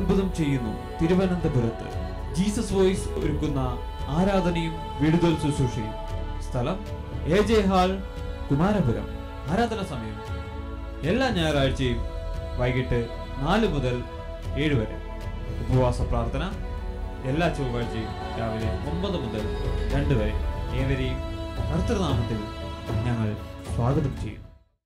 അത്ഭുതം ചെയ്യുന്നു. തിരുവനന്തപുരത്ത് ജീസസ് വോയിസ് ഒരുക്കുന്ന ആരാധനയും വിടുതൽ ശുശ്രൂഷയും. സ്ഥലം AJ ഹാൾ, കുമാരപുരം. ആരാധന സമയം എല്ലാ ഞായറാഴ്ചയും വൈകിട്ട് 4 മുതൽ 7 വരെ. ഉപവാസ പ്രാർത്ഥന എല്ലാ ചൊവ്വാഴ്ചയും രാവിലെ 9 മുതൽ 2 വരെ. ഏവരെയും കർത്തൃനാമത്തിൽ ഞങ്ങൾ സ്വാഗതം ചെയ്യുന്നു.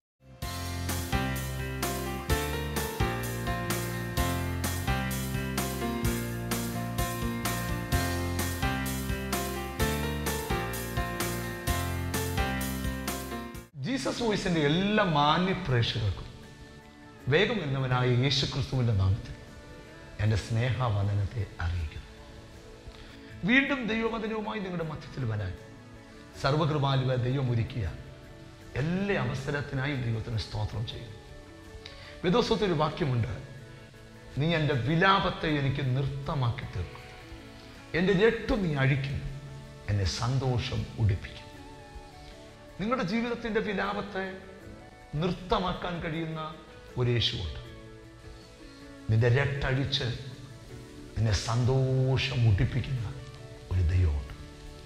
ജീസസ് വോയിസിന്റെ എല്ലാ മാന്യ പ്രേക്ഷകർക്കും വേഗം എന്നവനായ യേശു ക്രിസ്തുവിന്റെ നാമത്തിൽ എൻ്റെ സ്നേഹവന്ദനത്തെ അറിയിക്കുന്നു. വീണ്ടും ദൈവവചനവുമായി നിങ്ങളുടെ മധ്യത്തിൽ വരാൻ സർവകൃപാലുവായ ദൈവം ഒരുക്കിയ എല്ലാ അവസരത്തിനായി ദൈവത്തിന് സ്തോത്രം ചെയ്യുന്നു. വേദോസ്തവത്തിൽ ഒരു വാക്യമുണ്ട്, നീ എൻ്റെ വിലാപത്തെ എനിക്ക് നൃത്തമാക്കി തീർക്കും, എൻ്റെ ഞെട്ടു നീ അഴിക്കും, എന്നെ സന്തോഷം ഉടിപ്പിക്കും. നിങ്ങളുടെ ജീവിതത്തിൻ്റെ വിലാപത്തെ നൃത്തമാക്കാൻ കഴിയുന്ന ഒരു യേശുവുണ്ട്. നിന്റെ രട്ടഴിച്ച് നിന്നെ സന്തോഷം മുടിപ്പിക്കുന്ന ഒരു ദൈവമുണ്ട്.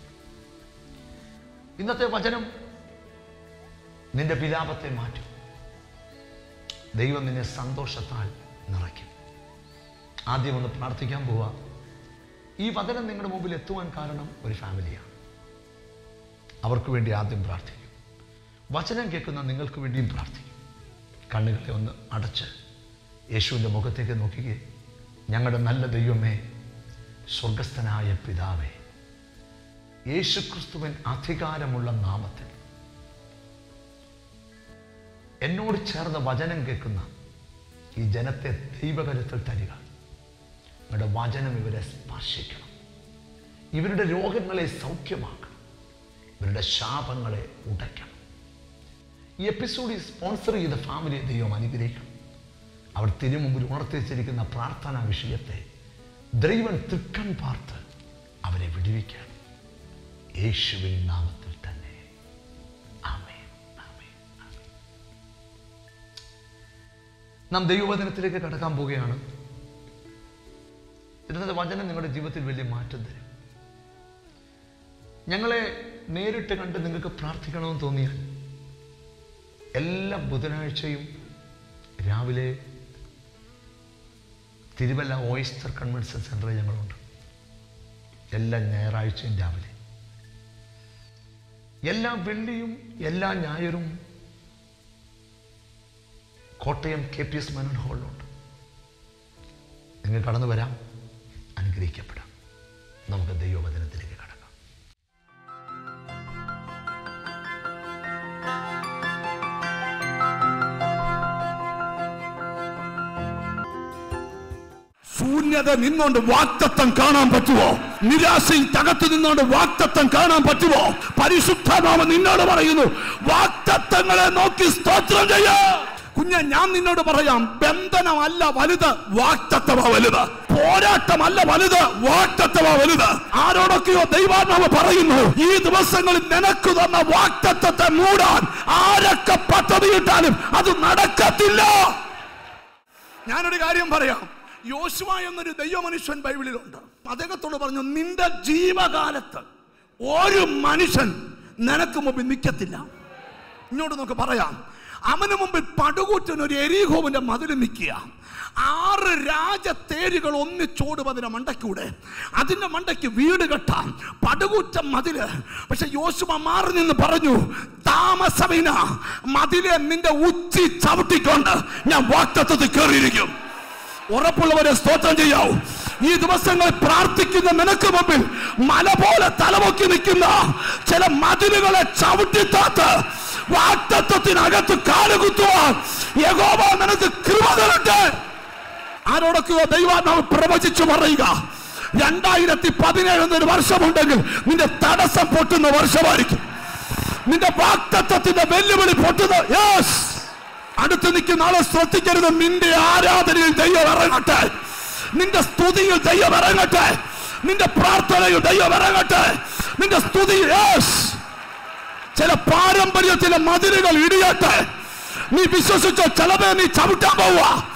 ഇന്നത്തെ വചനം നിന്റെ വിലാപത്തെ മാറ്റും. ദൈവം നിന്നെ സന്തോഷത്താൽ നിറയ്ക്കും. ആദ്യം ഒന്ന് പ്രാർത്ഥിക്കാൻ പോവാ. ഈ വചനം നിങ്ങളുടെ മുമ്പിൽ എത്തുവാൻ കാരണം ഒരു ഫാമിലിയാണ്. അവർക്ക് വേണ്ടി ആദ്യം പ്രാർത്ഥിക്കും. വചനം കേൾക്കുന്ന നിങ്ങൾക്ക് വേണ്ടിയും പ്രാർത്ഥിക്കും. കണ്ണുകളെ ഒന്ന് അടച്ച് യേശുവിൻ്റെ മുഖത്തേക്ക് നോക്കിക്കേ. ഞങ്ങളുടെ നല്ല ദൈവമേ, സ്വർഗസ്ഥനായ പിതാവേ, യേശുക്രിസ്തുവിൻ അധികാരമുള്ള നാമത്തിൽ എന്നോട് ചേർന്ന് വചനം കേൾക്കുന്ന ഈ ജനത്തെ ദൈവകരത്തിൽ തരിക. നിങ്ങളുടെ വചനം ഇവരെ സ്പർശിക്കണം. ഇവരുടെ രോഗങ്ങളെ സൗഖ്യമാക്കണം. ഇവരുടെ ശാപങ്ങളെ ഉടയ്ക്കണം. ഈ എപ്പിസോഡിൽ സ്പോൺസർ ചെയ്ത ഫാമിലിയെ ദൈവം അനുഗ്രഹിക്കണം. അവർ തിരുമുമ്പിൽ ഉണർത്തിച്ചിരിക്കുന്ന പ്രാർത്ഥനാ വിഷയത്തെ ദൈവം തൃക്കൺ പാർത്ത് അവരെ വിടുവിക്കണം. യേശുവിൻ നാമത്തിൽ തന്നെ ആമേൻ, ആമേൻ, ആമേൻ. നാം ദൈവവചനത്തിലേക്ക് കടക്കാൻ പോവുകയാണ്. ഇന്നത്തെ വചനം നിങ്ങളുടെ ജീവിതത്തിൽ വലിയ മാറ്റം തരും. ഞങ്ങളെ നേരിട്ട് കണ്ട് നിങ്ങൾക്ക് പ്രാർത്ഥിക്കണമെന്ന് തോന്നിയാൽ എല്ലാ ബുധനാഴ്ചയും രാവിലെ തിരുവല്ല ഓയിസ്റ്റർ കൺവെൻഷൻ സെൻ്ററിൽ ഞങ്ങളുണ്ട്. എല്ലാ ഞായറാഴ്ചയും രാവിലെ, എല്ലാ വെള്ളിയും എല്ലാ ഞായറും കോട്ടയം KPS മേനോൻ ഹാളിലുണ്ട്. നിങ്ങൾ കടന്നു വരാം, അനുഗ്രഹിക്കപ്പെടാം. നമുക്ക് ദൈവവചനത്തിലേക്ക് കടക്കാം. ശൂന്യത നിന്നോണ്ട് വാക്തത്വം കാണാൻ പറ്റുമോ? നിരാശയിൽ തകർത്തു നിന്നോണ്ട് വാക്തത്വം കാണാൻ പറ്റുമോ? പരിശുദ്ധാത്മാവ് നിന്നോട് പറയുന്നു, വാക്തത്വങ്ങളെ നോക്കി സ്തോത്രം ചെയ്യ. കുഞ്ഞ്, ഞാൻ നിന്നോട് പറയാം, ബന്ധനമല്ല വലുത്, വാക്തത്വമാ വലുത്. പോരാട്ടമല്ല വലുത്, വാക്തത്വമാ വലുത്. ആരോടൊക്കെയോ ദൈവാത്മാവ് പറയുന്നു, ഈ ദിവസങ്ങളിൽ നിനക്ക് തന്ന വാക്തത്വത്തെ മൂടാൻ ആരൊക്കെ പദ്ധതിയിട്ടാലും അത് നടക്കത്തില്ല. ഞാനൊരു കാര്യം പറയാം. യോശുവ എന്നൊരു ദൈവമനുഷ്യൻ ബൈബിളിലുണ്ട്. അദ്ദേഹത്തോട് പറഞ്ഞു, നിന്റെ ജീവകാലത്ത് ഒരു മനുഷ്യൻ നിനക്ക് മുമ്പിൽ നിൽക്കത്തില്ല. ഇങ്ങോട്ട് നമുക്ക് പറയാം, അവന് മുമ്പിൽ പടുകൂറ്റൻ ഒരു എരീഹോവിന്റെ മതിൽ നിൽക്കുക. 6 രാജത്തേരുകൾ ഒന്നിച്ചോടും അതിന്റെ മണ്ടയ്ക്കൂടെ. അതിന്റെ മണ്ടയ്ക്ക് വീട് കെട്ടാം, പടുകൂറ്റം മതില്. പക്ഷെ യോശുവ മാറി നിന്ന് പറഞ്ഞു, താമസമിന മതിലെ നിന്റെ ഉച്ചി ചവിട്ടിക്കൊണ്ട് ഞാൻ വാക്തത്വത്തിൽ കയറിയിരിക്കും. ഉറപ്പുള്ളവരെ സ്തോത്രം ചെയ്യാവൂ. ഈ ദിവസങ്ങൾ പ്രാർത്ഥിക്കുന്ന നിനക്ക് മുമ്പിൽ മല പോലെ തലമുക്കി നിൽക്കുന്ന ചില മതിലുകളെ ചവിട്ടിത്താത്ത് വാക്തത്വത്തിനകത്ത് കാലുകുത്തുവാൻ യഹോവ നിനക്ക് കൃപ തരട്ടെ. ആരോടൊക്കെയോ ദൈവാത്മാവ് പ്രവചിച്ചു പറയുക, 2017 എന്നൊരു വർഷമുണ്ടെങ്കിൽ നിന്റെ തടസ്സം പൊട്ടുന്ന വർഷമായിരിക്കും. നിന്റെ വാക്തത്വത്തിന്റെ വെല്ലുവിളി പൊട്ടുന്ന. യെസ്, അടുത്ത് നിൽക്കുന്ന ആളെ ശ്രദ്ധിക്കരുത്. നിന്റെ ആരാധനയിൽ ദൈവം ഇറങ്ങട്ടെ, നിന്റെ സ്തുതിയിൽ ദൈവം ഇറങ്ങട്ടെ, നിന്റെ പ്രാർത്ഥനയിൽ ദൈവം ഇറങ്ങട്ടെ, നിന്റെ സ്തുതി. യെസ്, ചില പാരമ്പര്യത്തിലെ മതിലുകൾ ഇടിയട്ടെ. നീ വിശ്വസിച്ചോ? ചിലവേ നീ ചവിട്ടാൻ പോവുക.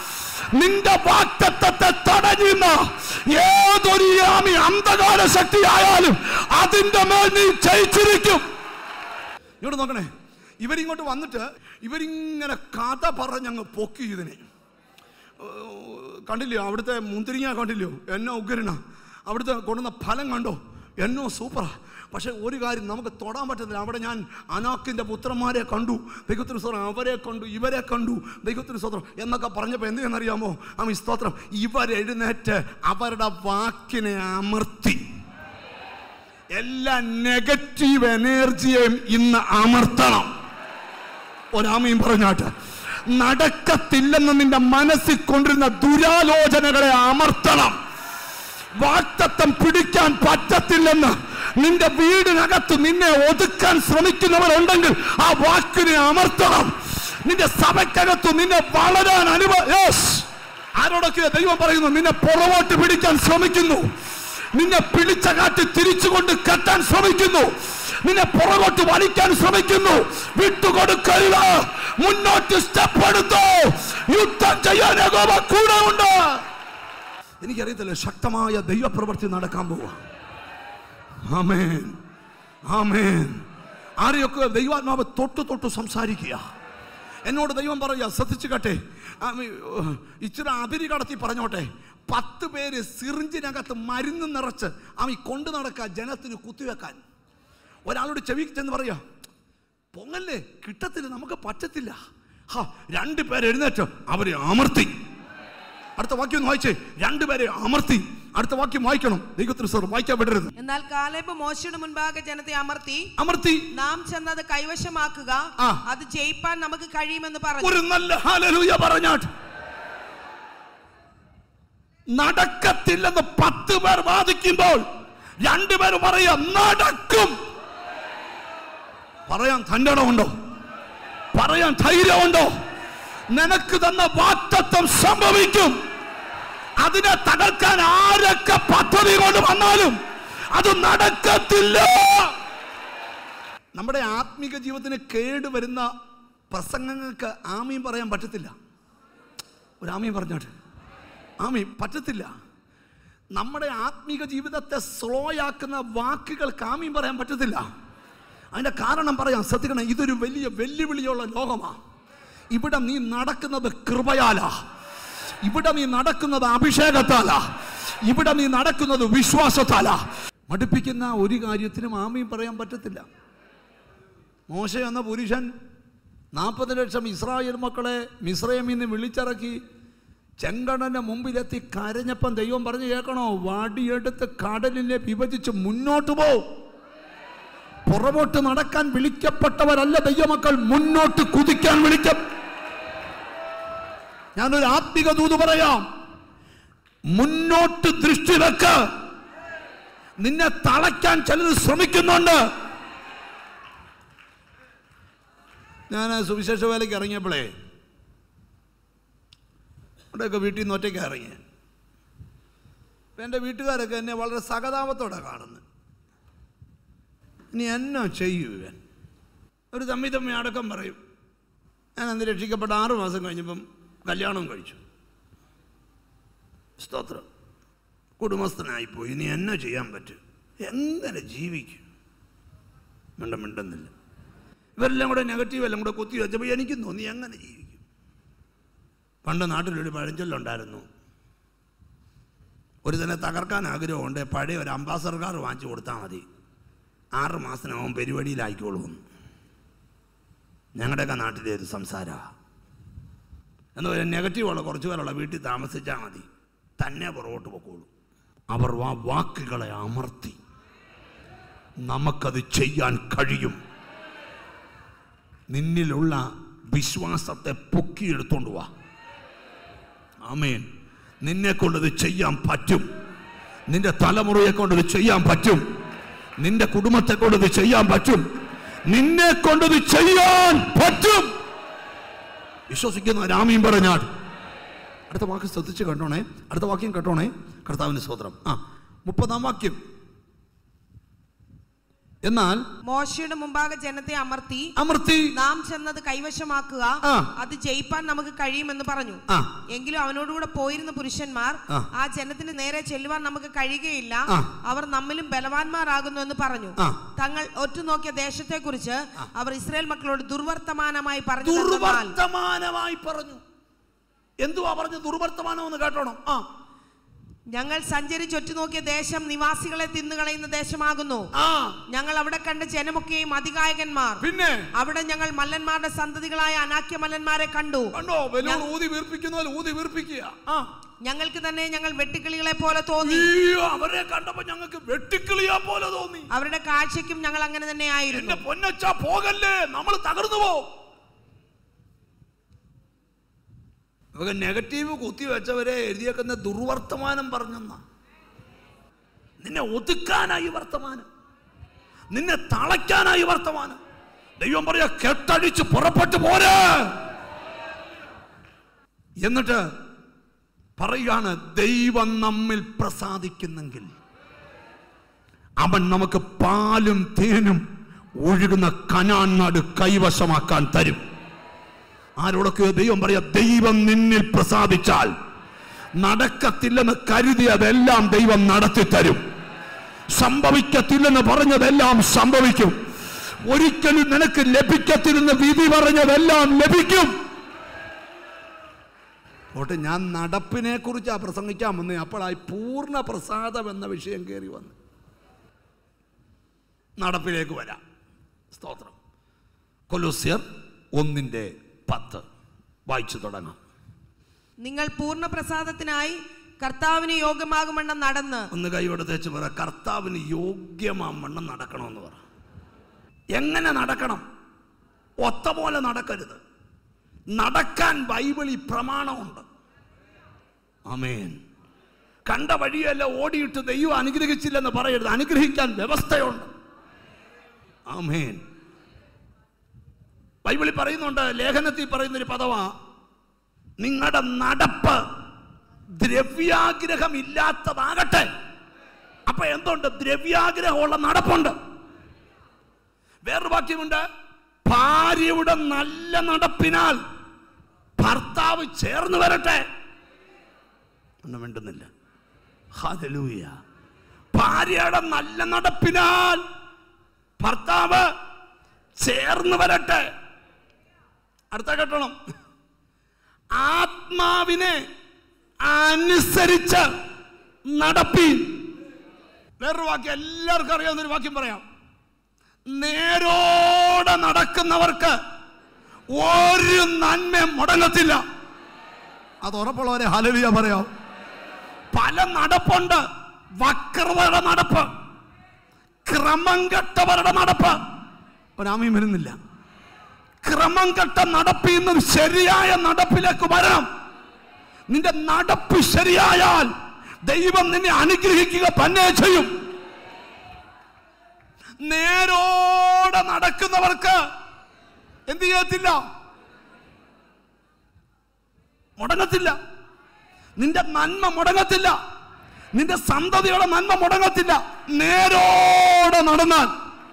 നിന്റെ വാഗ്ദത്തത്തെ തടയുന്ന ഏതൊരു ആമി അന്ധകാര ശക്തിയായാലും അതിന്റെ മേൽ നീ ജയിച്ചിരിക്കും. ഇവിടെ നോക്കണേ, ഇവരിങ്ങോട്ട് വന്നിട്ട് ഇവരിങ്ങനെ കഥ പറഞ്ഞങ്ങ് പൊക്കി. ഇതിനെ കണ്ടില്ലയോ? അവിടുത്തെ മുന്തിരിങ്ങ കണ്ടില്ലയോ? എന്നോ ഉഗ്രന. അവിടുത്തെ കൊണ്ടുവന്ന ഫലം കണ്ടോ? എന്നോ സൂപ്പറാ. പക്ഷെ ഒരു കാര്യം നമുക്ക് തൊടാൻ പറ്റത്തില്ല. അവിടെ ഞാൻ അനാക്കിൻ്റെ പുത്രന്മാരെ കണ്ടു, ദൈവത്തിന് സ്തോത്രം, അവരെ കണ്ടു, ഇവരെ കണ്ടു, ദൈവത്തിന് സ്തോത്രം എന്നൊക്കെ പറഞ്ഞപ്പോൾ എന്തെന്നറിയാമോ? ആമീൻ സ്തോത്രം, ഇവരെഴുന്നേറ്റ് അവരുടെ വാക്കിനെ അമർത്തി. എല്ലാ നെഗറ്റീവ് എനർജിയെയും ഇന്ന് അമർത്തണം. ഒരാമയും പറഞ്ഞാട്ട്. നടക്കത്തില്ലെന്ന് നിന്റെ മനസ്സിൽ കൊണ്ടിരുന്ന ദുരാലോചനകളെ അമർത്തണം. വാഗ്ദത്തം പിടിക്കാൻ പറ്റത്തില്ലെന്ന് നിന്റെ വീടിനകത്ത് നിന്നെ ഒതുക്കാൻ ശ്രമിക്കുന്നവരുണ്ടെങ്കിൽ ആ വാക്കിനെ അമർത്തണം. നിന്റെ സഭയ്ക്കകത്ത് നിന്നെ വളരാൻ ആരോടൊക്കെ ദൈവം പറയുന്നു, നിന്നെ പുറകോട്ട് പിടിക്കാൻ ശ്രമിക്കുന്നു, നിന്നെ പിടിച്ച കാറ്റ് തിരിച്ചുകൊണ്ട് കെട്ടാൻ ശ്രമിക്കുന്നു, നിന്നെ പുറകോട്ട് വലിക്കാൻ ശ്രമിക്കുന്നു. വിട്ടുകൊടുക്കരുത്, മുന്നോട്ട് സ്റ്റെപ്പ് എടുത്തോ. യുദ്ധം ചെയ്യാൻ യഹോവ കൂടെ ഉണ്ട്. എനിക്കറിയത്തില്ല, ശക്തമായ ദൈവപ്രവൃത്തി നടക്കാൻ പോവാ. ആമേൻ, ആമേൻ. ആരെയൊക്കെ ദൈവാത്മാവ് തൊട്ട് സംസാരിക്കുക. എന്നോട് ദൈവം പറയുക, ശ്രദ്ധിച്ചു കേട്ടെ, ഇച്ചിരി അതിരി കടത്തി പറഞ്ഞോട്ടെ. 10 പേര് സിറിഞ്ചിനകത്ത് മരുന്ന് നിറച്ച് കൊണ്ടു നടക്കുക, ജനത്തിന് കുത്തിവെക്കാൻ. ഒരാളോട് ചെവി ചെന്ന് പറയുക, പൊങ്ങല്ലേ, കിട്ടത്തില്ല, നമുക്ക് പറ്റത്തില്ല. 2 പേര് എഴുന്നേറ്റ് അവരെ അമർത്തി. അടുത്ത വാക്യം വായിച്ചേ, 2 പേരെ അമർത്തി. അടുത്ത വാക്യം വായിക്കണം. ദൈവത്തിന് സ്തോത്രം, വായിക്കാൻ വിടരുത്. എന്നാൽ കാലേബ് മോശയുടെ മുൻപാകെ ജനത്തെ അമർത്തി നാം ചെന്നത് കൈവശമാക്കുക, അത് ജയിപ്പാൻ നമുക്ക് കഴിയുമെന്ന് പറഞ്ഞു. ഒരു നല്ല ഹല്ലേലൂയ പറഞ്ഞാട്ട്. നടക്കത്തില്ലെന്ന് 10 പേർ വാദിക്കുമ്പോൾ 2 പേർ പറയാ നടക്കും. പറയാൻ തന്നടമുണ്ടോ? പറയാൻ ധൈര്യമുണ്ടോ? നിനക്ക് തന്ന വാഗ്ദത്തം സംഭവിക്കും. അതിനെ തകർക്കാൻ ആരൊക്കെ പദ്ധതി കൊണ്ട് വന്നാലും അത് നടക്കത്തില്ല. നമ്മുടെ ആത്മീക ജീവിതത്തിന് കേടുവരുന്ന പ്രസംഗങ്ങൾക്ക് ആമീൻ പറയാൻ പറ്റത്തില്ല. ഒരു ആമീൻ പറഞ്ഞോട്ടെ, ആമീൻ പറ്റത്തില്ല. നമ്മുടെ ആത്മീക ജീവിതത്തെ സ്ലോ ആക്കുന്ന വാക്കുകൾക്ക് ആമീൻ പറയാൻ പറ്റത്തില്ല. അതിന്റെ കാരണം പറയാം, ശ്രദ്ധിക്കണം. ഇതൊരു വലിയ വെല്ലുവിളിയുള്ള ലോകമാണ്. ഇവിടെ നീ നടക്കുന്നത് കൃപയാലാ, ഇവിടെ നീ നടക്കുന്നത് അഭിഷേകത്താലാ, ഇവിടെ നീ നടക്കുന്നത് വിശ്വാസത്താലാ. മടുപ്പിക്കുന്ന ഒരു കാര്യത്തിനും ആമീൻ പറയാൻ പറ്റത്തില്ല. മോശ എന്ന പുരുഷൻ 40 ലക്ഷം ഇസ്രായേൽ മക്കളെ മിസ്രയീമിൽ നിന്ന് വിളിച്ചിറക്കി ചെങ്കടലിന്റെ മുമ്പിലെത്തി കരഞ്ഞപ്പം ദൈവം പറഞ്ഞു, കേൾക്കണോ, വടിയെടുത്ത് കടലിനെ വിഭജിച്ച് മുന്നോട്ട് പോ. പുറകോട്ട് നടക്കാൻ വിളിക്കപ്പെട്ടവരല്ല ദൈവമക്കൾ, മുന്നോട്ട് കുതിക്കാൻ വിളിക്കും. ഞാനൊരു ആത്മിക ദൂത് പറയാം, മുന്നോട്ട് ദൃഷ്ടി വെക്ക്. നിന്നെ തളയ്ക്കാൻ ചിലർ ശ്രമിക്കുന്നുണ്ട്. ഞാൻ സുവിശേഷ വേലയ്ക്ക് ഇറങ്ങിയപ്പോഴേ അവിടെയൊക്കെ വീട്ടിൽ നിന്ന് ഒറ്റയ്ക്ക് ഇറങ്ങി. അപ്പം എൻ്റെ വീട്ടുകാരൊക്കെ എന്നെ വളരെ സഹതാപത്തോടെ കാണുന്നു. ഇനി എന്നോ ചെയ്യൂ ഇവൻ. ഒരു തമ്മി അടക്കം പറയും. ഞാൻ അന്ന് രക്ഷിക്കപ്പെട്ട 6 മാസം കഴിഞ്ഞപ്പം കല്യാണം കഴിച്ചു. സ്തോത്രം, കുടുംബസ്ഥനായിപ്പോയി. ഇനി എന്നോ ചെയ്യാൻ പറ്റും? എങ്ങനെ ജീവിക്കും? മിണ്ടുന്നില്ല. ഇവരെല്ലാം കൂടെ നെഗറ്റീവ് എല്ലാം കൂടെ കുത്തി വെച്ചപ്പോൾ എനിക്കും തോന്നി, എങ്ങനെ ജീവിക്കും? പണ്ട് നാട്ടിലൊരു പഴഞ്ചൊല്ലുണ്ടായിരുന്നു, ഒരു തന്നെ തകർക്കാൻ ആഗ്രഹമുണ്ട്, പഴയ ഒരു അംബാസഡർ കാർ വാങ്ങിച്ചു കൊടുത്താൽ മതി, 6 മാസത്തിനാവും പരിപാടിയിലായിക്കോളും. ഞങ്ങളുടെയൊക്കെ നാട്ടിലെ ഒരു സംസാരമാണ്. എന്ന് പറയാൻ നെഗറ്റീവുള്ള കുറച്ച് പേരുള്ള വീട്ടിൽ താമസിച്ചാൽ മതി, തന്നെ പുറകോട്ട് പൊക്കോളൂ. അവർ വാക്കുകളെ അമർത്തി. നമുക്കത് ചെയ്യാൻ കഴിയും. നിന്നിലുള്ള വിശ്വാസത്തെ പൊക്കിയെടുത്തോണ്ട് വാ. ആമേൻ. നിന്നെ കൊണ്ടത് ചെയ്യാൻ പറ്റും. നിന്റെ തലമുറയെ കൊണ്ടത് ചെയ്യാൻ പറ്റും. നിന്റെ കുടുംബത്തെ കൊണ്ടത് ചെയ്യാൻ പറ്റും. നിന്നെ കൊണ്ടത് ചെയ്യാൻ പറ്റും. വിശ്വസിക്കുന്ന രാമീൻ പറഞ്ഞാൽ അടുത്ത വാക്യം ശ്രദ്ധിച്ച് കണ്ടോണേ. അടുത്ത വാക്യം കേട്ടോണേ. കർത്താവിന്റെ സ്തോത്രം. 30-ാം വാക്യം. എന്നാൽ മോശയുടെ മുമ്പാകെ ജനത്തെ അമർത്തി നാം ചെന്നത് കൈവശമാക്കുക, അത് ജയിപ്പാൻ നമുക്ക് കഴിയുമെന്ന് പറഞ്ഞു. എങ്കിലും അവനോടുകൂടെ പോയിരുന്ന പുരുഷന്മാർ ആ ജനത്തിന് നേരെ ചെല്ലുവാൻ നമുക്ക് കഴിയുകയില്ല, അവർ നമ്മിലും ബലവാന്മാരാകുന്നു എന്ന് പറഞ്ഞു. തങ്ങൾ ഒറ്റുനോക്കിയ ദേശത്തെ കുറിച്ച് അവർ ഇസ്രായേൽ മക്കളോട് ദുർവർത്തമാനമായി പറഞ്ഞു. എന്തുവാ പറഞ്ഞു? ദുർവർത്തമാനം എന്ന് കേട്ടോണം. ഞങ്ങൾ സഞ്ചരിച്ചൊറ്റു നോക്കിയ ദേശം നിവാസികളെ തിന്നുകളയുന്ന ദേശമാകുന്നു. ഞങ്ങൾ അവിടെ കണ്ട ജനമൊക്കെയും അതികായകന്മാർ. പിന്നെ അവിടെ ഞങ്ങൾ മല്ലന്മാരുടെ സന്തതികളായ അനാക്യ മല്ലന്മാരെ കണ്ടു. ഞങ്ങൾക്ക് തന്നെ ഞങ്ങൾ വെട്ടുക്കിളികളെ പോലെ തോന്നി. അവരെ കണ്ടപ്പോൾ ഞങ്ങൾക്ക് വെട്ടുക്കിളിയെ പോലെ തോന്നി. അവരുടെ കാഴ്ചയ്ക്കും ഞങ്ങൾ അങ്ങനെ തന്നെ ആയിരുന്നു. പൊന്നച്ചാ പോകല്ലേ, നമ്മൾ തകർന്നു പോകും. നെഗറ്റീവ് കുത്തിവെച്ചവരെ എഴുതിയേക്കുന്ന ദുർവർത്തമാനം പറഞ്ഞെന്ന. നിന്നെ ഒതുക്കാനായി വർത്തമാനം, നിന്നെ തളയ്ക്കാനായി വർത്തമാനം. ദൈവം പറയാ കെട്ടടിച്ച് പുറപ്പെട്ടു പോരെ. എന്നിട്ട് പറയുകയാണ്, ദൈവം നമ്മിൽ പ്രസാദിക്കുന്നെങ്കിൽ അവൻ നമുക്ക് പാലും തേനും ഒഴുകുന്ന കനാൻ നാട് കൈവശമാക്കാൻ തരും. ആരോടൊക്കെ ദൈവം പറയാ, ദൈവം നിന്നിൽ പ്രസാദിച്ചാൽ നടക്കത്തില്ലെന്ന് കരുതിയതെല്ലാം ദൈവം നടത്തി തരും. സംഭവിക്കത്തില്ലെന്ന് പറഞ്ഞതെല്ലാം സംഭവിക്കും. ഒരിക്കലും നിനക്ക് ലഭിക്കത്തില്ലെന്ന് വിധി പറഞ്ഞതെല്ലാം ലഭിക്കും. ഓട്ടെ, ഞാൻ നടപ്പിനെ കുറിച്ചാ പ്രസംഗിക്കാൻ വന്നേ, അപ്പോഴായി പൂർണ്ണ പ്രസാദം എന്ന വിഷയം കയറി വന്നു. നടപ്പിലേക്ക് വരാം. സ്തോത്രം. കൊലോസ്യർ 1:10 വായിച്ചു തുടങ്ങാം. നിങ്ങൾ പൂർണ്ണ പ്രസാദത്തിനായി കർത്താവിന് യോഗ്യമാകുമെണ്ണം നടന്ന്. ഒന്ന് കൈയോടെ തേച്ച് പറ, കർത്താവിന് യോഗ്യമാവണ്ണം നടക്കണമെന്ന് പറ. എങ്ങനെ നടക്കണം? ഒത്ത പോലെ നടക്കരുത്. നടക്കാൻ ബൈബിളിൽ പ്രമാണമുണ്ട്. ആമേൻ. കണ്ട വഴിയല്ല ഓടിയിട്ട് ദൈവം അനുഗ്രഹിച്ചില്ലെന്ന് പറയരുത്. അനുഗ്രഹിക്കാൻ വ്യവസ്ഥയുണ്ട്. ആമേൻ. ബൈബിളിൽ പറയുന്നുണ്ട്, ലേഖനത്തിൽ പറയുന്നൊരു പദമാ, നിങ്ങളുടെ നടപ്പ് ദ്രവ്യാഗ്രഹം ഇല്ലാത്തതാകട്ടെ. അപ്പൊ എന്തുണ്ട്? ദ്രവ്യാഗ്രഹമുള്ള നടപ്പുണ്ട്. വേറൊരു വാക്യമുണ്ട്, ഭാര്യയുടെ നല്ല നടപ്പിനാൽ ഭർത്താവ് ചേർന്ന് വരട്ടെ. ഒന്നും മിണ്ടുന്നില്ല. ഹല്ലേലൂയ. ഭാര്യയുടെ നല്ല നടപ്പിനാൽ ഭർത്താവ് ചേർന്ന് വരട്ടെ. അടുത്ത കേട്ടോണം, ആത്മാവിനെ അനുസരിച്ച് നടപ്പീൻ. വേറൊരു വാക്യം എല്ലാവർക്കും അറിയാവുന്നൊരു വാക്യം പറയാം, നേരോടെ നടക്കുന്നവർക്ക് ഒരു നന്മ മുടങ്ങത്തില്ല. അത് ഉറപ്പുള്ളവരെ ഹല്ലേലൂയ പറയാം. പല നടപ്പുണ്ട്. വക്രതയുടെ നടപ്പ്, ക്രമം കെട്ടവരുടെ നടപ്പ്. ഒരാമയും വരുന്നില്ല. ക്രമം കെട്ട നടപ്പിൽ നിന്നും ശരിയായ നടപ്പിലേക്ക് വരണം. നിന്റെ നടപ്പ് ശരിയായാൽ ദൈവം നിന്നെ അനുഗ്രഹിക്കുക തന്നെ ചെയ്യും. നേരോടെ നടക്കുന്നവർക്ക് എന്ത് ചെയ്യത്തില്ല? മുടങ്ങത്തില്ല. നിന്റെ നന്മ മുടങ്ങത്തില്ല. നിന്റെ സന്തതിയുടെ നന്മ മുടങ്ങത്തില്ല. നേരോടെ നടന്നാൽ.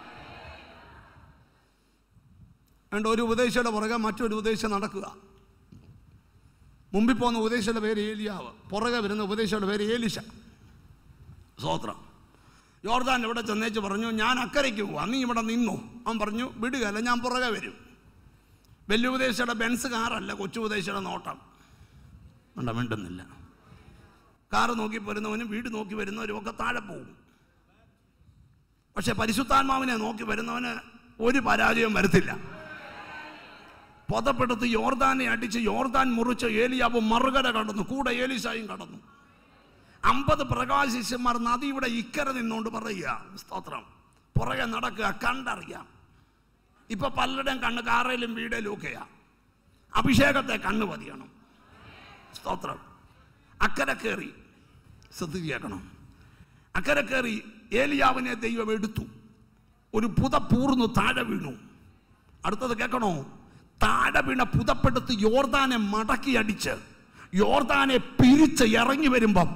ഒരു ഉപദേശയുടെ പുറകെ മറ്റൊരു ഉപദേശം നടക്കുക. മുമ്പിൽ പോകുന്ന ഉപദേശയുടെ പേര് ഏലിയാവ്, പുറകെ വരുന്ന ഉപദേശയുടെ പേര് ഏലിശ. സ്തോത്രം. യോർദാൻ ഇവിടെ ചെന്നേച്ച് പറഞ്ഞു, ഞാൻ അക്കരയ്ക്ക് പോവാം, നീ ഇവിടെ നിന്നു. അവൻ പറഞ്ഞു, വിടുകയല്ല, ഞാൻ പുറകെ വരും. വലിയ ഉപദേശയുടെ ബെൻസ് കാറല്ല, കൊച്ചു ഉപദേശയുടെ നോട്ടം. മിണ്ടുന്നില്ല. കാറ് നോക്കി വരുന്നവനും വീട് നോക്കി വരുന്നവരും ഒക്കെ താഴെ പോകും. പക്ഷെ പരിശുദ്ധാത്മാവിനെ നോക്കി വരുന്നവന് ഒരു പരാജയം വരത്തില്ല. പൊതപ്പെടുത്ത് യോർദാനെ അടിച്ച് യോർദാൻ മുറിച്ച് ഏലിയാവ് മറുകര കടന്നു, കൂടെ ഏലീശായും കടന്നു. 50 പ്രകാശിഷ്യന്മാർ നദിയുടെ ഇക്കര നിന്നുകൊണ്ട് പറയുക, സ്തോത്രം, പുറകെ നടക്കുക, കണ്ടറിയാം. ഇപ്പൊ പലരുടെയും കണ്ണ് കാറയിലും വീടേലും ഒക്കെയാ. അഭിഷേകത്തെ കണ്ണ് പതിയണം. സ്തോത്രം. അക്കരെ കയറി, ശ്രദ്ധിക്കണം, അക്കരെ കയറി ഏലിയാവിനെ ദൈവം എടുത്തു. ഒരു പുതപ്പൂർന്നു താഴെ വീണു. അടുത്തത് കേൾക്കണോ? താഴെ വീണ പുതപ്പെടുത്ത് യോർദാനെ മടക്കി അടിച്ച് യോർദാനെ പിരിച്ച് ഇറങ്ങി വരുമ്പം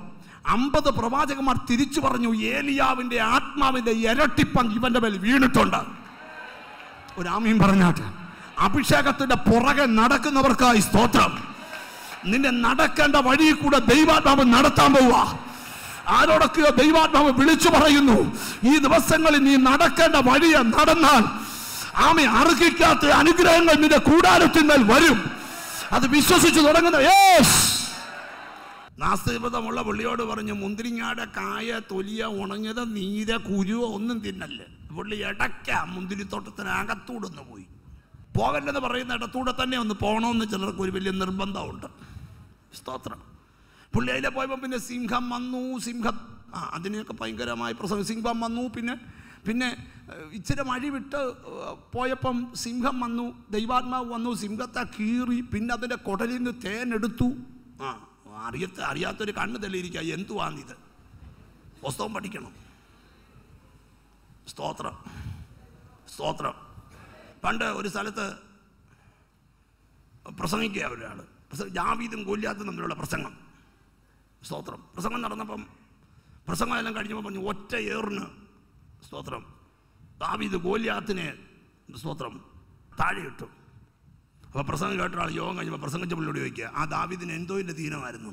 50 പ്രവാചകന്മാർ തിരിച്ചു പറഞ്ഞു, ഏലിയാവിന്റെ ആത്മാവിന്റെ ഇരട്ടിപ്പങ്ക് ഇവന്റെ മേൽ വീണിട്ടുണ്ട്. ഒരു ആമീൻ പറഞ്ഞാട്ടെ. അഭിഷേകത്തിന്റെ പുറകെ നടക്കുന്നവർക്കായി സ്തോത്രം. നിന്നെ നടക്കേണ്ട വഴി കൂടെ ദൈവാത്മാവ് നടത്താൻ പോവുക. ആരോടൊക്കെയോ ദൈവാത്മാവ് വിളിച്ചു പറയുന്നു, ഈ ദിവസങ്ങളിൽ നീ നടക്കേണ്ട വഴിയെ നടന്നാൽ ആമേ അർഹിക്കാത്ത അനുഗ്രഹങ്ങൾ നിന്റെ കൂടാരത്തിന്മേൽ വരും. അത് വിശ്വസിച്ചു തുടങ്ങുന്ന നാസ്തികതമുള്ള പുള്ളിയോട് പറഞ്ഞു, മുന്തിരിങ്ങാടെ കായ, തൊലിയ, ഉണങ്ങിയത്, നീര, കുരുവോ ഒന്നും തിന്നല്ലേ. പുള്ളി ഇടയ്ക്ക മുന്തിരിത്തോട്ടത്തിനകത്തൂടൊന്ന് പോയി. പോകല്ലെന്ന് പറയുന്ന ഇടത്തൂടെ തന്നെ ഒന്ന് പോകണമെന്ന് ചിലർക്ക് ഒരു വലിയ നിർബന്ധമുണ്ട്. സ്തോത്രം. പുള്ളി അതിലെ പോയപ്പോൾ പിന്നെ സിംഹം വന്നു. അതിനെയൊക്കെ ഭയങ്കരമായി പ്രസംഗം. സിംഹം വന്നു. പിന്നെ ഇച്ചിരി മഴ വിട്ട് പോയപ്പം സിംഹം വന്നു. ദൈവാത്മാവ് വന്നു, സിംഹത്തെ കീറി. പിന്നെ അതിൻ്റെ കുടലിൽ നിന്ന് തേനെടുത്തു. അറിയാത്തൊരു കണ്ണ് തെളിയിരിക്കുക, എന്തുവാന്നിത്? പുസ്തകം പഠിക്കണം. സ്തോത്രം, സ്തോത്രം. പണ്ട് ഒരു സ്ഥലത്ത് പ്രസംഗിക്കുക ഒരാൾ, ദാവീദും ഗോലിയാത്തും തമ്മിലുള്ള പ്രസംഗം. സ്തോത്രം. പ്രസംഗം നടന്നപ്പം പ്രസംഗം എല്ലാം കഴിഞ്ഞപ്പോൾ പറഞ്ഞു, ഒറ്റ ഏറിന് സ്തോത്രം ദാവീദ് ഗോലിയാത്തിനെ സ്തോത്രം താഴെ ഇട്ടു. അപ്പോൾ പ്രസംഗം കേട്ട ആൾ യോഗം കഴിഞ്ഞപ്പോൾ പ്രസംഗിച്ച പുള്ളിയോട് ചോദിക്കുക, ആ ദാവീദിന് എന്തോ ഇതിൻ്റെ ദീനമായിരുന്നു.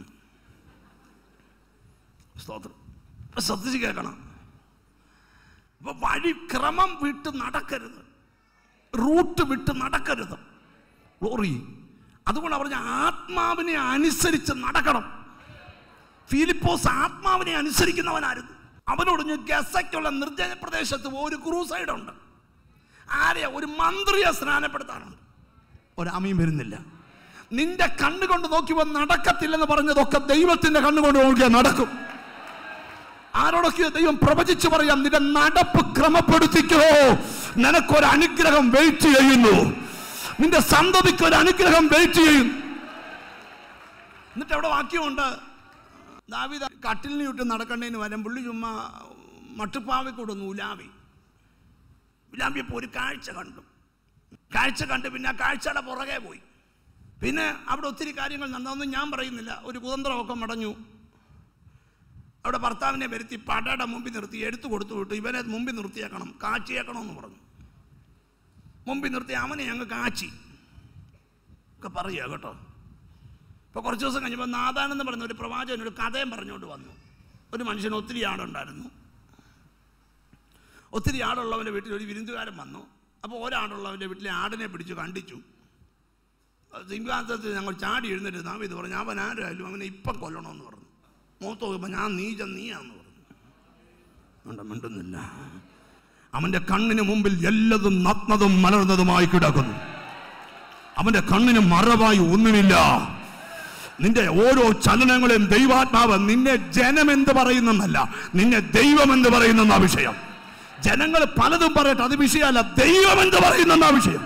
സ്തോത്രം. ശ്രദ്ധിച്ച് കേൾക്കണം. അപ്പോൾ വഴി ക്രമം വിട്ട് നടക്കരുത്, റൂട്ട് വിട്ട് നടക്കരുത്. ഗ്ലോറി. അതുകൊണ്ട് പറഞ്ഞ ആത്മാവിനെ അനുസരിച്ച് നടക്കണം. ഫിലിപ്പോസ് ആത്മാവിനെ അനുസരിക്കുന്നവനായിരുന്നു. അവനോട് ഗസയ്ക്കുള്ള നിർജ്ജന പ്രദേശത്ത് ഒരു ക്രൂസൈഡ് ഉണ്ട്. ആരെയാ? ഒരു മന്ത്രിയെ സ്നാനപ്പെടുത്താനുണ്ട്. ഒരാമയും വരുന്നില്ല. നിന്റെ കണ്ണുകൊണ്ട് നോക്കിയപ്പോൾ നടക്കത്തില്ലെന്ന് പറഞ്ഞതൊക്കെ ദൈവത്തിന്റെ കണ്ണുകൊണ്ട് നോക്കിയാൽ നടക്കും. ആരോടൊക്കെയോ ദൈവം പ്രവചിച്ചു പറയാം, നിന്റെ നടപ്പ് ക്രമപ്പെടുത്തിക്കോ, നിനക്കൊരു അനുഗ്രഹം വെയിറ്റ് ചെയ്യുന്നു, നിന്റെ സന്തതിക്ക് ഒരു അനുഗ്രഹം വെയിറ്റ് ചെയ്യുന്നു. എന്നിട്ട് അവിടെ വാക്യമുണ്ട്, ദാവീദ് കട്ടിലിന് ചുറ്റും നടക്കേണ്ടതിന് വരം പുള്ളി ചുമ്മാ മട്ടുപ്പാവക്കൂടെ ഒന്ന് ഉലാമ്പിയപ്പോൾ ഒരു കാഴ്ച കണ്ടു. പിന്നെ ആ കാഴ്ചയുടെ പുറകെ പോയി. പിന്നെ അവിടെ ഒത്തിരി കാര്യങ്ങൾ നടന്നതൊന്നും ഞാൻ പറയുന്നില്ല. ഒരു കുതന്ത്രമൊക്കെ മടഞ്ഞു. അവിടെ ഭർത്താവിനെ വരുത്തി പടയുടെ മുമ്പിൽ നിർത്തി എടുത്തു കൊടുത്തു വിട്ടു. ഇവനെ മുമ്പിൽ നിർത്തിയേക്കണം, കാച്ചിയേക്കണമെന്ന് പറഞ്ഞു. മുമ്പിൽ നിർത്തി അവനെ അങ്ങ് കാച്ചി ഒക്കെ പറയുക കേട്ടോ. ഇപ്പോൾ കുറച്ച് ദിവസം കഴിഞ്ഞപ്പോൾ നാഥാനെന്ന് പറയുന്ന ഒരു പ്രവാചകൻ ഒരു കഥയും പറഞ്ഞുകൊണ്ട് വന്നു. ഒരു മനുഷ്യന് ഒത്തിരി ആടുണ്ടായിരുന്നു. ഒത്തിരി ആടുള്ളവൻ്റെ വീട്ടിൽ ഒരു വിരുന്നുകാരൻ വന്നു. അപ്പോൾ ഒരാടുള്ളവൻ്റെ വീട്ടിലെ ആടിനെ പിടിച്ചു കണ്ടിച്ചു. സിംഹാസനത്തിൽ ഞങ്ങൾ ചാടി എഴുന്നേറ്റ് ദാവീദ് പറഞ്ഞു, അവൻ ആരായാലും അവനെ ഇപ്പം കൊല്ലണമെന്ന് പറഞ്ഞു. മൂത്ത് നോക്കുമ്പോൾ ഞാൻ നീയാന്ന് പറഞ്ഞു. മിണ്ടുന്നില്ല. അവൻ്റെ കണ്ണിന് മുമ്പിൽ എല്ലതും നഗ്നതും മലർന്നതുമായി കിടക്കുന്നു. അവൻ്റെ കണ്ണിന് മറവായി ഒന്നുമില്ല. നിന്റെ ഓരോ ചലനങ്ങളെയും ദൈവാത്മാവ് നിന്നെ ജനമെന്ത് പറയുന്നല്ല, നിന്നെ ദൈവമെന്ത് പറയുന്ന വിഷയം. ജനങ്ങൾ പലതും പറയട്ടെ, അത് വിഷയമല്ല. ദൈവമെന്ത് പറയുന്ന വിഷയം.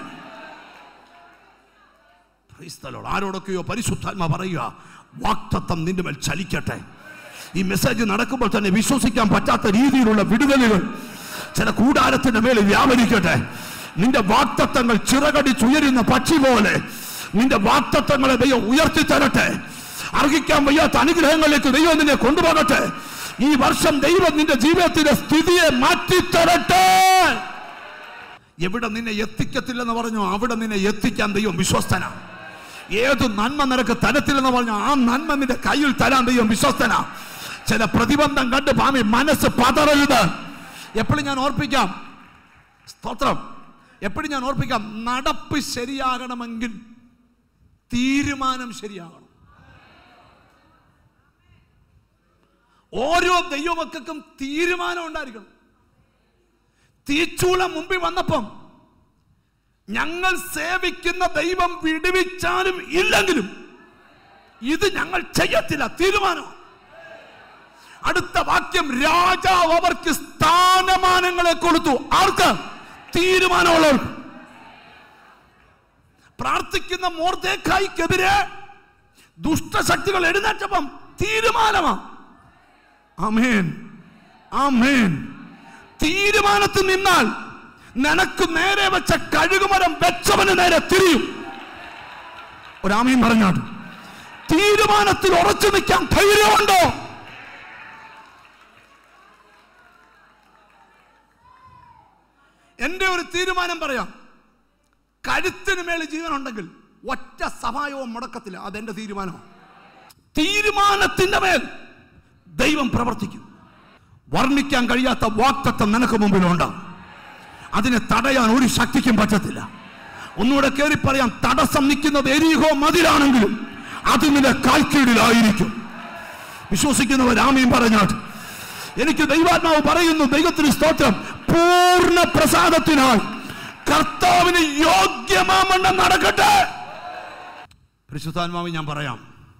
ആരോടൊക്കെയോ പരിശുദ്ധാത്മ പറയുക, വാക്തത്വം നിന്റെ മേൽ ചലിക്കട്ടെ. ഈ മെസ്സേജ് നടക്കുമ്പോൾ തന്നെ വിശ്വസിക്കാൻ പറ്റാത്ത രീതിയിലുള്ള വിടുതലുകൾ ചില കൂടാരത്തിന്റെ മേൽ വ്യാപരിക്കട്ടെ. നിന്റെ വാക്തത്വങ്ങൾ ചിറകടിച്ചുയരുന്ന പക്ഷി പോലെ നിന്റെ വാക്തത്വങ്ങളെ ദൈവം ഉയർത്തി തരട്ടെ. അർഹിക്കാൻ വയ്യാത്ത അനുഗ്രഹങ്ങളിലേക്ക് ദൈവം നിന്നെ കൊണ്ടുപോകട്ടെ. ഈ വർഷം ദൈവം നിന്റെ ജീവിതത്തിന്റെ സ്ഥിതിയെ മാറ്റിത്തരട്ടെ. എവിടെ നിന്നെ എത്തിക്കത്തില്ലെന്ന് പറഞ്ഞു അവിടെ നിന്നെ എത്തിക്കാൻ ദൈവം വിശ്വസ്തനാ. ഏത് നന്മ നിനക്ക് തരത്തില്ലെന്ന് പറഞ്ഞു ആ നന്മ നിന്റെ കയ്യിൽ തരാൻ ദൈവം വിശ്വസ്തനാ. ചില പ്രതിബന്ധം കണ്ട് ഭാമി മനസ്സ് പതറരുത്. എപ്പോഴും ഞാൻ ഓർപ്പിക്കാം, സ്തോത്രം, എപ്പോഴും ഞാൻ ഓർപ്പിക്കാം, നടപ്പ് ശരിയാകണമെങ്കിൽ തീരുമാനം ശരിയാകണം. ഓരോ ദൈവമക്കൾക്കും തീരുമാനം ഉണ്ടായിരിക്കണം. തീച്ചൂളം മുമ്പിൽ വന്നപ്പം ഞങ്ങൾ സേവിക്കുന്ന ദൈവം വിടുവിച്ചാലും ഇല്ലെങ്കിലും ഇത് ഞങ്ങൾ ചെയ്യത്തില്ല, തീരുമാനം. അടുത്ത വാക്യം, രാജാവ് അവർക്ക് സ്ഥാനമാനങ്ങളെ കൊടുത്തു. ആർക്ക്? തീരുമാനമുള്ളവർക്ക്. പ്രാർത്ഥിക്കുന്ന മൊർദെഖായിക്കെതിരെ ദുഷ്ടശക്തികൾ എഴുന്നേറ്റപ്പം തീരുമാനമാണ്. ആമേൻ, ആമേൻ. തീരുമാനത്തിൽ നിന്നാൽ നിനക്ക് നേരെ വെച്ച കഴുകുമരം വെച്ചവന് നേരെ തിരിയും. ഒരാമീൻ പറഞ്ഞാണ്. തീരുമാനത്തിൽ ഉറച്ചു നിൽക്കാൻ ധൈര്യമുണ്ടോ? എൻ്റെ ഒരു തീരുമാനം പറയാം. കഴുത്തിന് മേൽ ജീവനുണ്ടെങ്കിൽ ഒറ്റ സഹായവും മുടക്കത്തില്ല. അതെന്റെ തീരുമാനമാണ്. തീരുമാനത്തിന്റെ മേൽ ദൈവം പ്രവർത്തിക്കും. വർണ്ണിക്കാൻ കഴിയാത്ത വാഗ്ദത്തം നിനക്ക് മുമ്പിലുണ്ട്. അതിനെ തടയാൻ ഒരു ശക്തിക്കും പറ്റത്തില്ല. ഒന്നുകൂടെ കയറി പറയാം, തടസ്സം നിൽക്കുന്നത് എരിഹോ മതിലാണെങ്കിലും അത് നിന്റെ കാൽക്കീഴിലായിരിക്കും. വിശ്വസിക്കുന്നവർ ആമേൻ പറഞ്ഞാട്ട്. എനിക്ക് ദൈവാത്മാവ് പറയുന്നു, ദൈവത്തിന് സ്തോത്രം, പൂർണ്ണ പ്രസാദത്തിനായി കർത്താവിന് യോഗ്യമാമണ്ണം നടക്കട്ടെ. പരിശുദ്ധാത്മാവ് ഞാൻ പറയാം,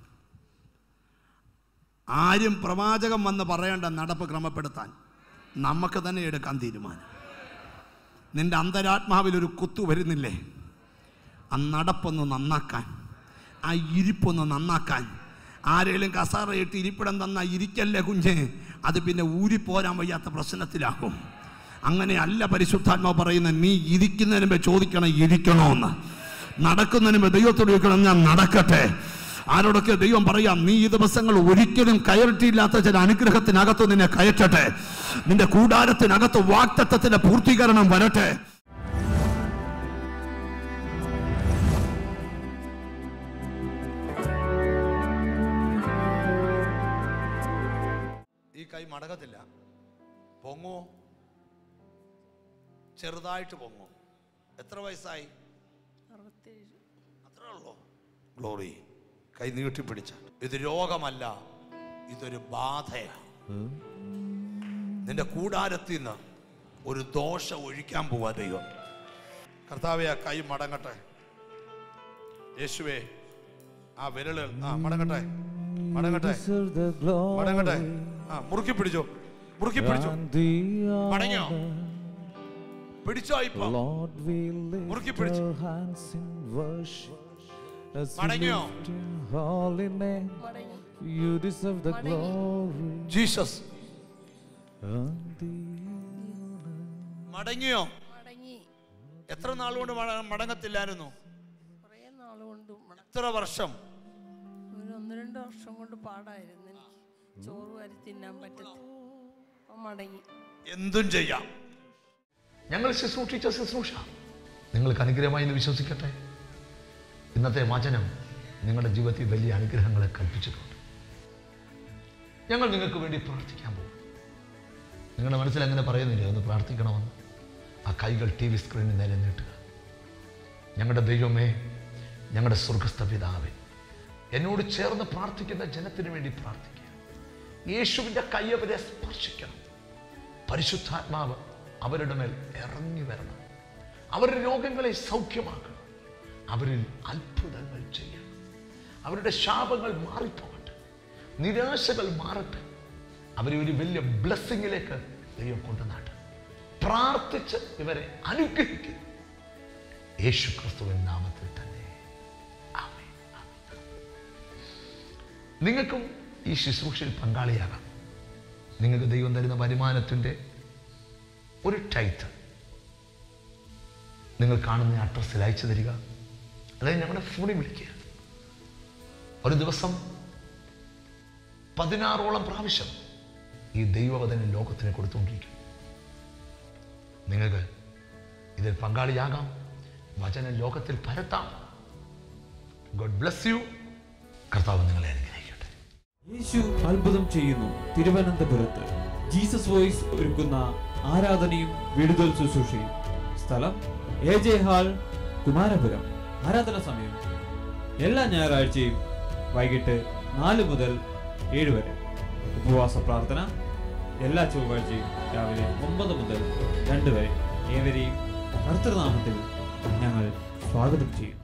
ആരും പ്രവാചകം വന്ന് പറയേണ്ട നടപ്പ് ക്രമപ്പെടുത്താൻ നമുക്ക് തന്നെ എടുക്കാൻ തീരുമാനം. നിന്റെ അന്തരാത്മാവിലൊരു കുത്തു വരുന്നില്ലേ, ആ നടപ്പൊന്ന് നന്നാക്കാൻ, ആ ഇരിപ്പൊന്ന് നന്നാക്കാൻ. ആരെങ്കിലും കസാറയിട്ട് ഇരിപ്പിടം തന്നാൽ ഇരിക്കല്ലേ കുഞ്ഞെ, അത് പിന്നെ ഊരിപ്പോരാൻ വയ്യാത്ത പ്രശ്നത്തിലാകും. അങ്ങനെയല്ല പരിശുദ്ധാത്മാവ് പറയുന്നത്. നീ ഇരിക്കുന്നതിന് മുമ്പ് ചോദിക്കണം ഇരിക്കണമെന്ന്, നടക്കുന്നതിന് മുമ്പ് ദൈവത്തോട് ചോദിക്കണം ഞാൻ നടക്കട്ടെ. ആരോടൊക്കെ ദൈവം പറയാം, നീ ഈ ദിവസങ്ങൾ ഒരിക്കലും കയറ്റിയില്ലാത്ത ചില അനുഗ്രഹത്തിനകത്ത് നിന്നെ കയറ്റട്ടെ. നിന്റെ കൂടാരത്തിനകത്ത് വാഗ്ദത്തത്തിന്റെ പൂർത്തീകരണം വരട്ടെ. ഈ കൈ മടങ്ങത്തില്ല, പൊങ്ങോ, ചെറുതായിട്ട് പൊങ്ങോ. എത്ര വയസ്സായി? 67. അത്രേ ഉള്ളൂ. ഗ്ലോറി. കൈ നീട്ടിപ്പിടിച്ച. ഇത് രോഗമല്ല, ഇതൊരു ബാധയാണ്. നിന്റെ കൂടാരത്തിൽ നിന്ന് ഒരു ദോഷം ഒഴിക്കാൻ പോവാ ദൈവം. കർത്താവേ, ആ കൈ മടങ്ങട്ടെ. യേശുവേ, ആ വിരലുകൾ മടങ്ങട്ടെ, മടങ്ങട്ടെ, മടങ്ങട്ടെ. മുറുക്കി പിടിച്ചോ, മുറുക്കി പിടിച്ചോ. മടങ്ങിയോ? പിടിച്ചോ? ഇപ്പൊ മുറുക്കി പിടിച്ചോ. മടങ്ങിയോ? ജീസസ് മടങ്ങിയോ? എത്ര നാളുകൊണ്ട് മടങ്ങത്തില്ലായിരുന്നു? എത്ര വർഷം? 1-2 വർഷം കൊണ്ട് പാടായിരുന്നു. എനിക്ക് ചോറ് വരി തിന്നാൻ പറ്റത്തില്ല. മടങ്ങി. എന്തും ചെയ്യാം. ഞങ്ങൾ ശുശ്രൂഷിച്ച ശുശ്രൂഷ നിങ്ങൾക്ക് അനുഗ്രഹമായി എന്ന് വിശ്വസിക്കട്ടെ. ഇന്നത്തെ വചനം നിങ്ങളുടെ ജീവിതത്തിൽ വലിയ അനുഗ്രഹങ്ങളെ കൽപ്പിച്ചിട്ടുണ്ട്. ഞങ്ങൾ നിങ്ങൾക്ക് വേണ്ടി പ്രാർത്ഥിക്കാൻ പോകും. നിങ്ങളുടെ മനസ്സിൽ അങ്ങനെ പറയുന്നില്ല ഒന്ന് പ്രാർത്ഥിക്കണമെന്ന്? ആ കൈകൾ TV സ്ക്രീനിൽ നേരെ നീട്ടുക. ഞങ്ങളുടെ ദൈവമേ, ഞങ്ങളുടെ സ്വർഗസ്ഥ പിതാവേ, എന്നോട് ചേർന്ന് പ്രാർത്ഥിക്കുന്ന ജനത്തിന് വേണ്ടി പ്രാർത്ഥിക്കുക. യേശുവിൻ്റെ കൈ അവരെ സ്പർശിക്കണം. പരിശുദ്ധാത്മാവ് അവരുടെ മേൽ ഇറങ്ങി വരണം. അവരുടെ രോഗങ്ങളെ സൗഖ്യമാക്കണം. അവരിൽ അത്ഭുതങ്ങൾ ചെയ്യണം. അവരുടെ ശാപങ്ങൾ മാറിപ്പോകട്ടെ, നിരാശകൾ മാറട്ടെ. അവരെ ഒരു വലിയ ബ്ലെസ്സിങ്ങിലേക്ക് ദൈവം കൊണ്ടുവന്നാട്ടെ. പ്രാർത്ഥിച്ച് ഇവരെ അനുഗ്രഹിക്കും. യേശു ക്രിസ്തുവിൻ നാമത്തിൽ തന്നെ ആമേൻ. നിങ്ങൾക്കും ഈ ശുശ്രൂഷയിൽ പങ്കാളിയാകാം. നിങ്ങൾക്ക് ദൈവം തരുന്ന വരുമാനത്തിൻ്റെ ഒരു ടൈത്ത് നിങ്ങൾ കാണുന്ന അഡ്രസ്സിൽ അയച്ചു തരിക. അതായത് ഞങ്ങളുടെ ഫോണിൽ വിളിക്കുക. ഒരു ദിവസം 16ഓളം പ്രാവശ്യം ഈ ദൈവവചനം ലോകത്തിന് കൊടുത്തുകൊണ്ടിരിക്കും. നിങ്ങൾക്ക് ഇതിൽ പങ്കാളിയാകാം. വചനം ലോകത്തിൽ പരത്താം. God bless you. കർത്താവ് നിങ്ങളെ അനുഗ്രഹിക്കട്ടെ. യേശു അത്ഭുതം ചെയ്യുന്നു. തിരുവനന്തപുരത്ത് ജീസസ് വോയിസ് ഒരുക്കുന്ന ആരാധനയും വിടുതൽ ശുശ്രൂഷയും. സ്ഥലം AJ ഹാൾ, കുമാരപുരം. ആരാധന സമയം എല്ലാ ഞായറാഴ്ചയും വൈകിട്ട് 4 മുതൽ 7 വരെ. ഉപവാസ പ്രാർത്ഥന എല്ലാ ചൊവ്വാഴ്ചയും രാവിലെ 9 മുതൽ 2 വരെ. ഏവരെയും കർത്തൃനാമത്തിൽ ഞങ്ങൾ സ്വാഗതം ചെയ്യും.